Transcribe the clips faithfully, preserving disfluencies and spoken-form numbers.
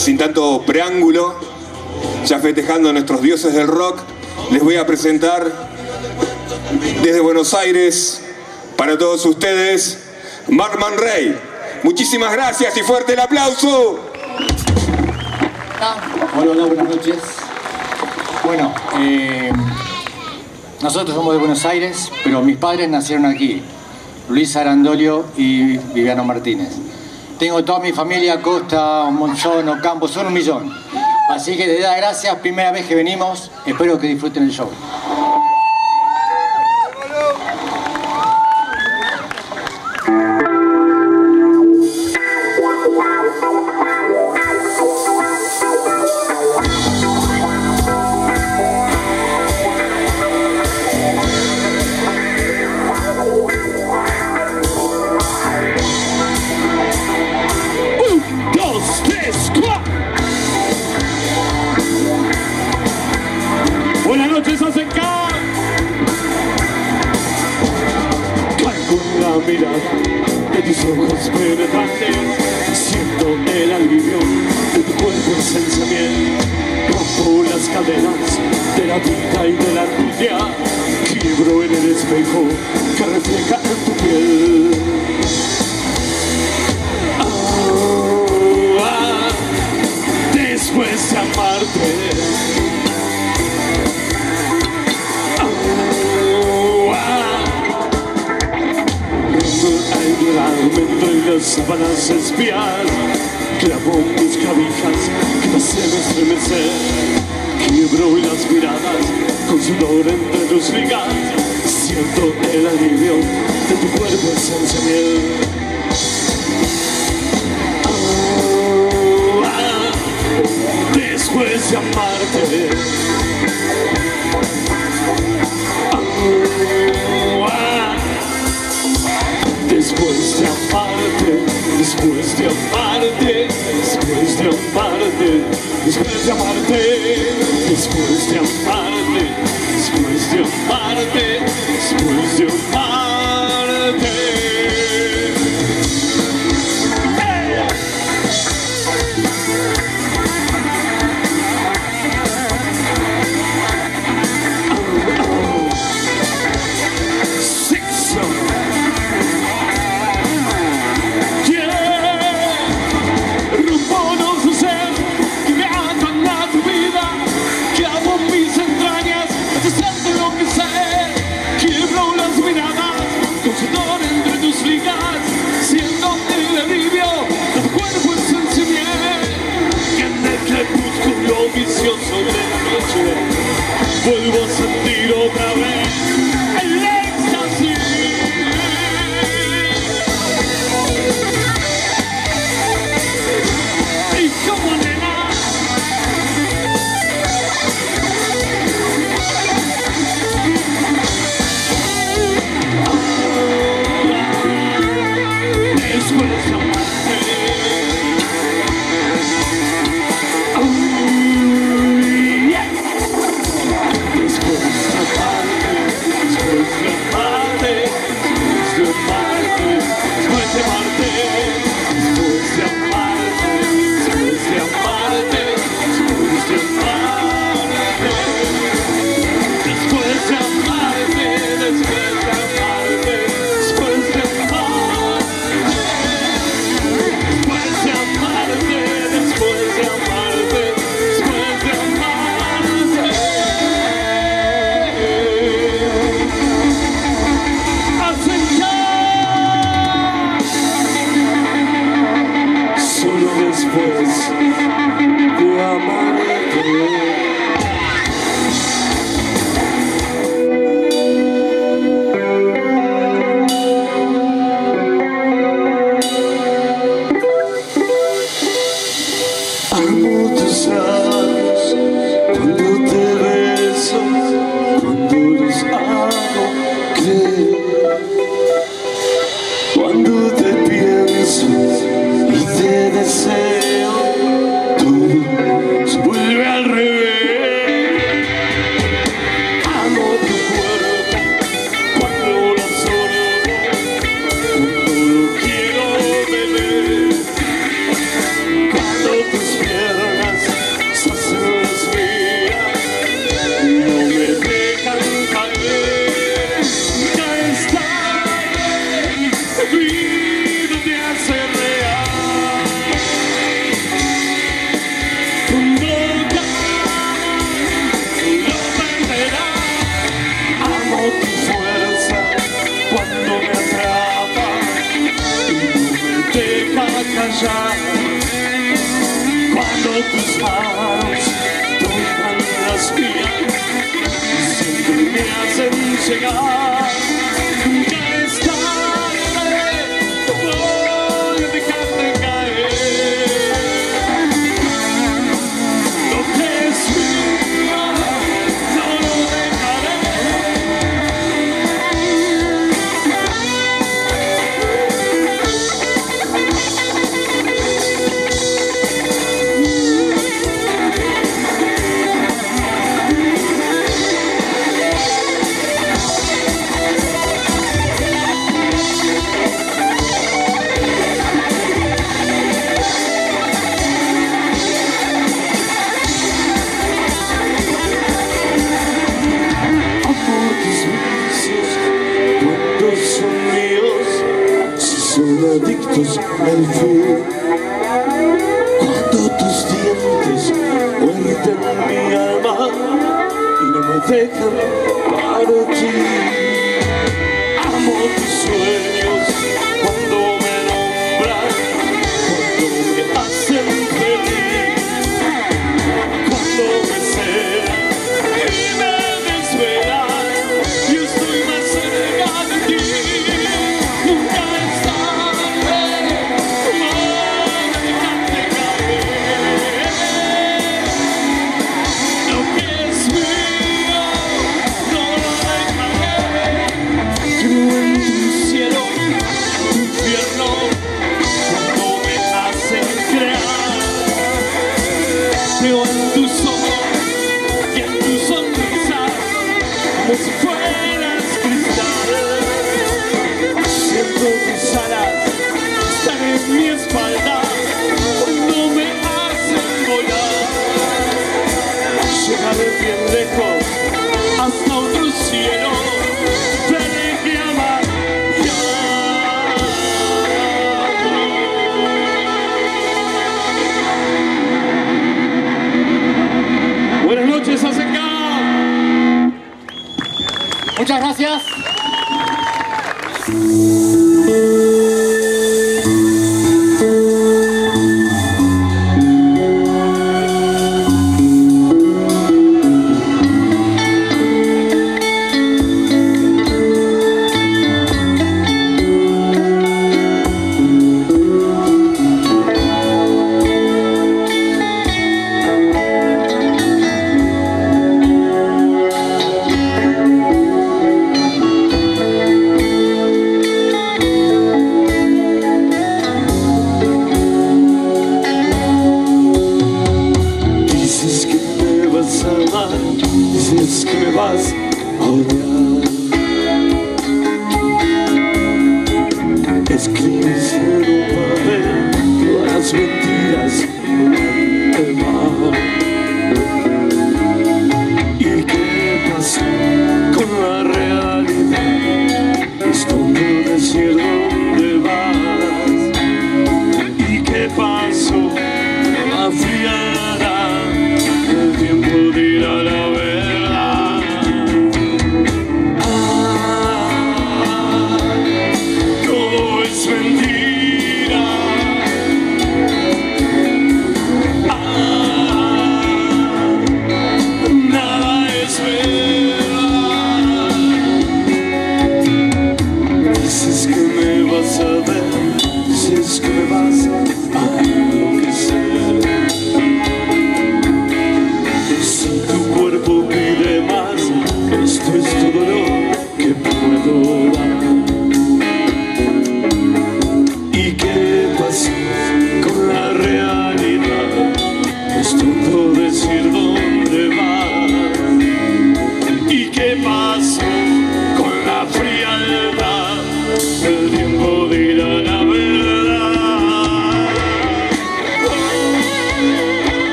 sin tanto preámbulo, ya festejando a nuestros dioses del rock, les voy a presentar desde Buenos Aires, para todos ustedes, Mark Man Ray. Muchísimas gracias y fuerte el aplauso. Hola, hola, buenas noches. Bueno, eh, nosotros somos de Buenos Aires, pero mis padres nacieron aquí, Luis Arandolio y Viviano Martínez. Tengo toda mi familia, Costa, Monzón, Ocampo, son un millón. Así que les da gracias, primera vez que venimos, espero que disfruten el show. Buenas noches, Asenca. Caigo en la mirada de tus ojos penetrantes, siento el alivio de tu cuerpo esencia miel. Rompo las cadenas de la vida y de la angustia, quiebro en el espejo que refleja en tu piel. Oh, ah, después de amarte, entre las sábanas espiar, clavo mis clavijas que me hacen estremecer, quiebro las miradas con sudor entre tus ligas, siento el alivio de tu cuerpo esencia miel. Oh, ah, después de amarte, oh, ah, después de amarte, después de amarte, después de amarte, después de amarte, después de amarte, después de amarte, después de amarte. ¡Hey! Sobre la noche vuelvo a sentir otra vez el éxtasis. Y como nena, después de amarte, tus piernas tus manos tocan las mías, siempre me hacen llegar. Nunca es tarde, no voy a dejarte caer. Lo que es mío, no lo dejaré. Adictos al fin, cuando tus dientes muerden mi alma y no me dejan partir. Amo tus sueños cuando me nombran, cuando me hacen feliz, cuando me celan y me desvelan, yo estoy más cerca de ti. Nunca veo en tus ojos y en tu sonrisa como si fueras cristal. Siento tus alas estar en mi espalda cuando me hacen volar. Llegaré bien lejos hasta otro cielo, te dejé amar ya. Buenas noches, Asenka. Muchas gracias. Dices que me vas a odiar. Escribes en un papel todas las mentiras del mar. ¿Y qué pasó con la realidad? Es tonto decir dónde vas. ¿Y qué pasó con la frialdad? El tiempo dirá la verdad.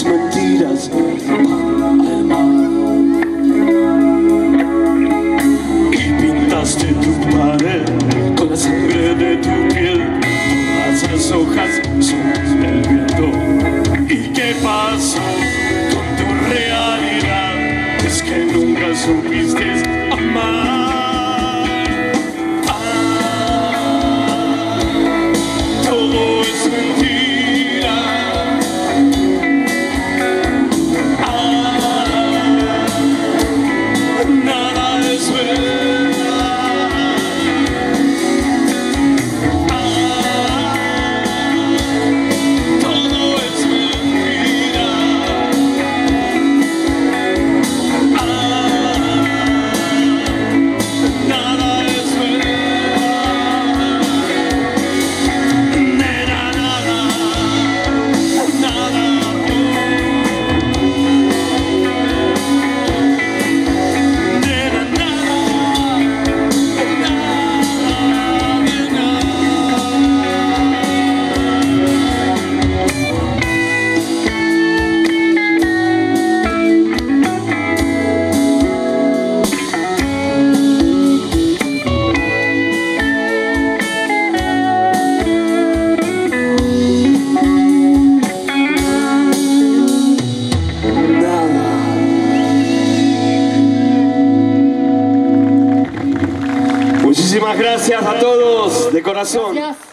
tus mentiras roban al mar. Y pintaste tu pared con la sangre de tu piel. Todas las hojas son el viento. ¿Y qué pasó con tu realidad? Es que nunca supiste amar. Ah, todo es mentira. Ah, nada es verdad. Ah, todo es mentira. Ah, nada es verdad. Nena, nada, nada. Nena, nada, Muchísimas gracias a todos, de corazón. Gracias.